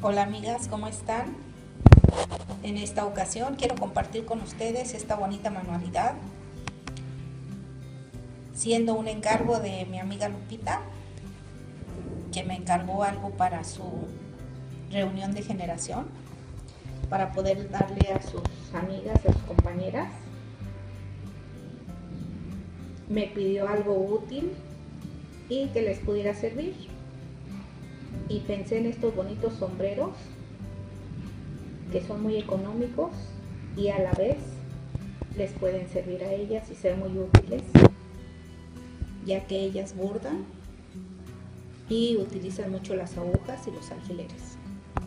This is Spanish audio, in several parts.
Hola amigas, ¿cómo están? En esta ocasión quiero compartir con ustedes esta bonita manualidad, siendo un encargo de mi amiga Lupita, que me encargó algo para su reunión de generación, para poder darle a sus amigas, a sus compañeras. Me pidió algo útil y que les pudiera servir. Y pensé en estos bonitos sombreros que son muy económicos y a la vez les pueden servir a ellas y ser muy útiles, ya que ellas bordan y utilizan mucho las agujas y los alfileres.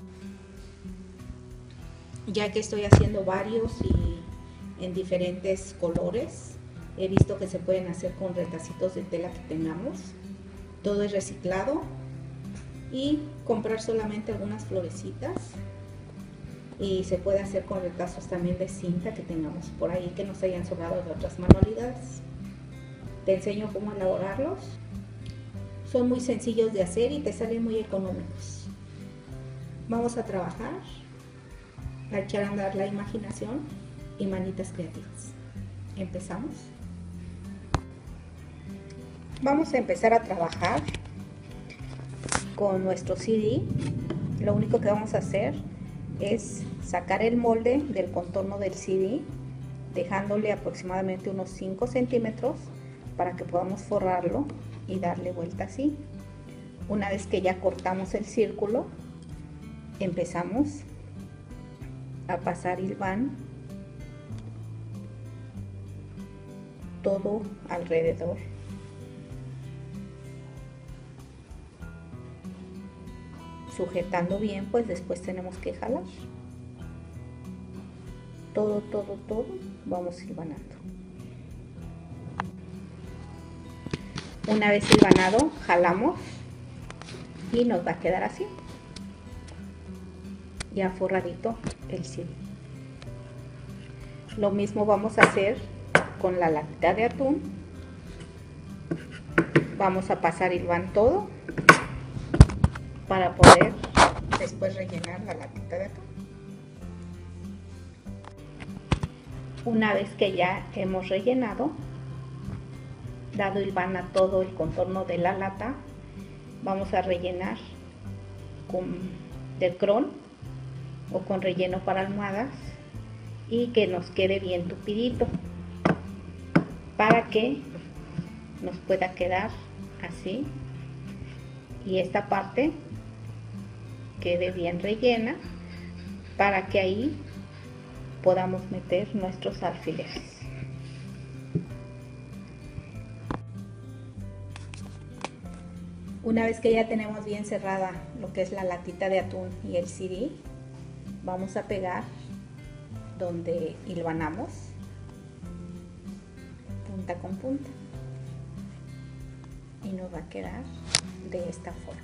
Ya que estoy haciendo varios y en diferentes colores, he visto que se pueden hacer con retacitos de tela que tengamos. Todo es reciclado y comprar solamente algunas florecitas, y se puede hacer con retazos también de cinta que tengamos por ahí que nos hayan sobrado de otras manualidades. Te enseño cómo elaborarlos. Son muy sencillos de hacer y te salen muy económicos. Vamos a trabajar, a echar a andar la imaginación y manitas creativas. Empezamos. Vamos a empezar a trabajar con nuestro CD. Lo único que vamos a hacer es sacar el molde del contorno del CD, dejándole aproximadamente unos 5 centímetros para que podamos forrarlo y darle vuelta así. Una vez que ya cortamos el círculo, empezamos a pasar hilván todo alrededor. Sujetando bien, pues después tenemos que jalar. Todo vamos hilvanando. Una vez hilvanado, jalamos y nos va a quedar así, ya forradito el CD. Lo mismo vamos a hacer con la latita de atún. Vamos a pasar hilván todo para poder después rellenar la latita de atún. Una vez que ya hemos rellenado, dado hilván a todo el contorno de la lata, vamos a rellenar con Delcron o con relleno para almohadas y que nos quede bien tupidito para que nos pueda quedar así, y esta parte quede bien rellena para que ahí podamos meter nuestros alfileres. Una vez que ya tenemos bien cerrada lo que es la latita de atún y el CD, vamos a pegar donde hilvanamos, punta con punta, y nos va a quedar de esta forma.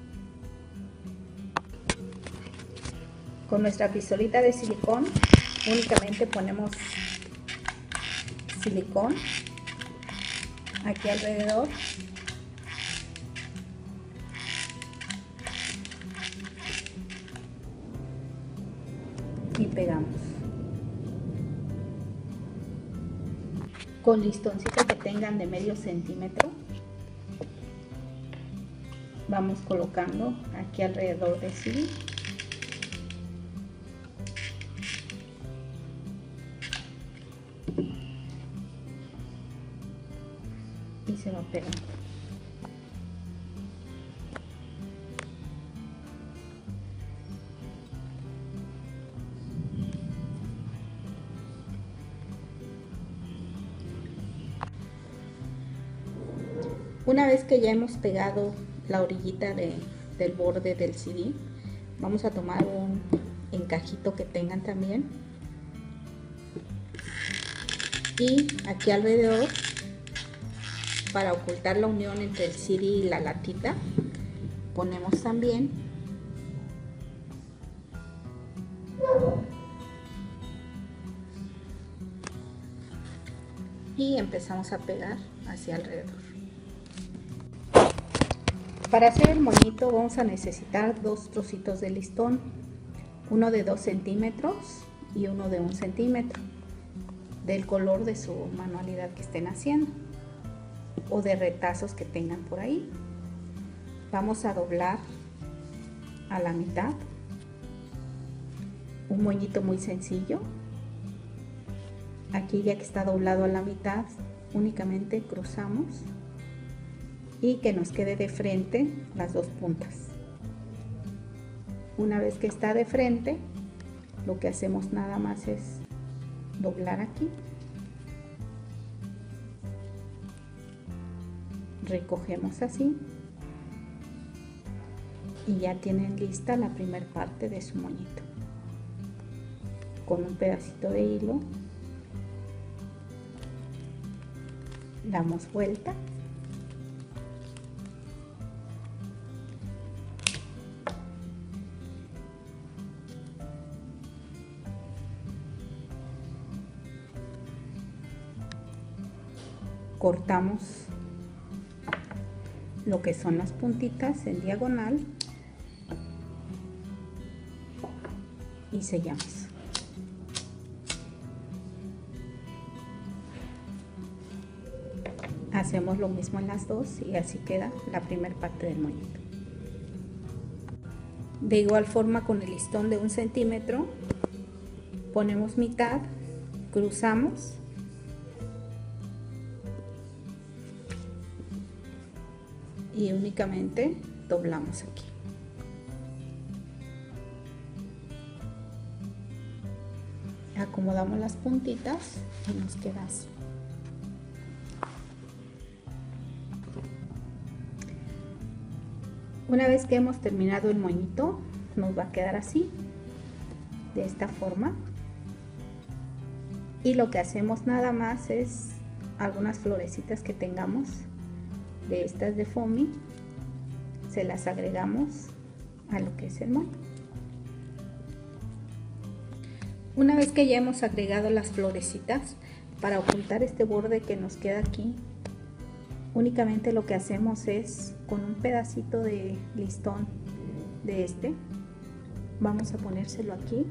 Con nuestra pistolita de silicón únicamente ponemos silicón aquí alrededor y pegamos. Con listoncito que tengan de medio centímetro vamos colocando aquí alrededor de sí. Y se va pegando. Una vez que ya hemos pegado la orillita del borde del CD, vamos a tomar un encajito que tengan también, y aquí alrededor, para ocultar la unión entre el CD y la latita, ponemos también y empezamos a pegar hacia alrededor. Para hacer el moñito vamos a necesitar 2 trocitos de listón, uno de 2 centímetros y uno de 1 centímetro, del color de su manualidad que estén haciendo o de retazos que tengan por ahí. Vamos a doblar a la mitad, un moñito muy sencillo. Aquí ya que está doblado a la mitad, únicamente cruzamos y que nos quede de frente las 2 puntas. Una vez que está de frente, lo que hacemos nada más es doblar aquí, recogemos así y ya tienen lista la primera parte de su moñito. Con un pedacito de hilo damos vuelta cortamos lo que son las puntitas en diagonal y sellamos. Hacemos lo mismo en las dos y así queda la primera parte del moñito. De igual forma, con el listón de 1 centímetro ponemos mitad, cruzamos y únicamente doblamos aquí. Acomodamos las puntitas y nos queda así. Una vez que hemos terminado el moñito, nos va a quedar así, de esta forma. Y lo que hacemos nada más es algunas florecitas que tengamos de estas de foamy, se las agregamos a lo que es el moño. Una vez que ya hemos agregado las florecitas, para ocultar este borde que nos queda aquí, únicamente lo que hacemos es con un pedacito de listón de este, vamos a ponérselo aquí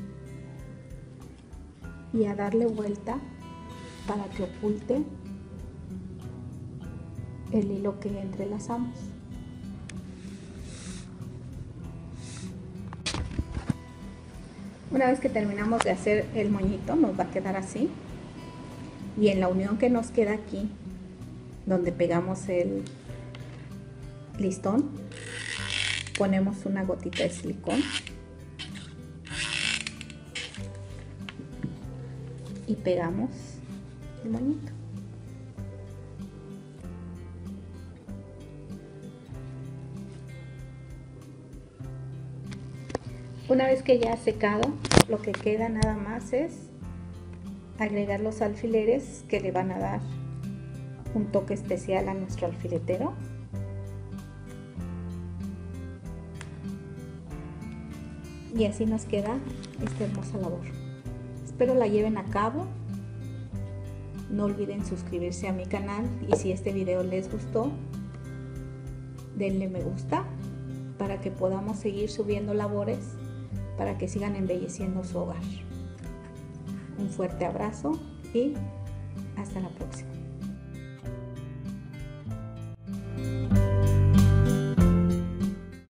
y a darle vuelta para que oculte el hilo que entrelazamos. Una vez que terminamos de hacer el moñito, nos va a quedar así, y en la unión que nos queda aquí donde pegamos el listón, ponemos una gotita de silicón y pegamos el moñito. Una vez que ya ha secado, lo que queda nada más es agregar los alfileres que le van a dar un toque especial a nuestro alfiletero. Y así nos queda esta hermosa labor. Espero la lleven a cabo. No olviden suscribirse a mi canal y si este video les gustó, denle me gusta para que podamos seguir subiendo labores para que sigan embelleciendo su hogar. Un fuerte abrazo y hasta la próxima.